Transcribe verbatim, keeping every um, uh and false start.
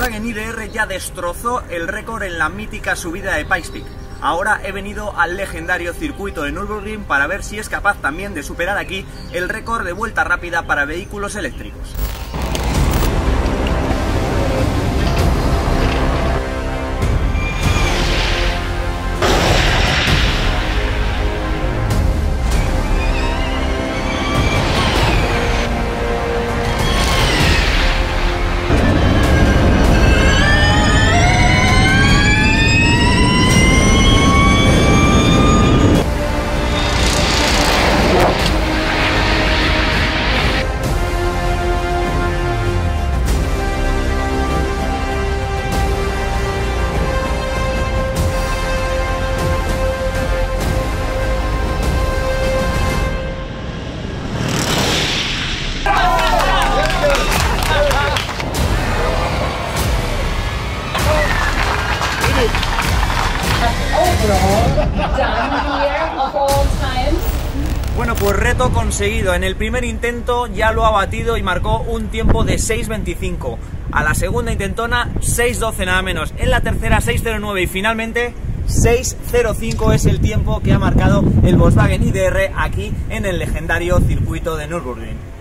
Volkswagen I D R ya destrozó el récord en la mítica subida de Pikes Peak. Ahora he venido al legendario circuito de Nürburgring para ver si es capaz también de superar aquí el récord de vuelta rápida para vehículos eléctricos. Bueno, pues reto conseguido. En el primer intento ya lo ha batido y marcó un tiempo de seis veinticinco. A la segunda intentona seis doce nada menos. En la tercera seis cero nueve y finalmente seis cero cinco es el tiempo que ha marcado el Volkswagen I D R aquí en el legendario circuito de Nürburgring.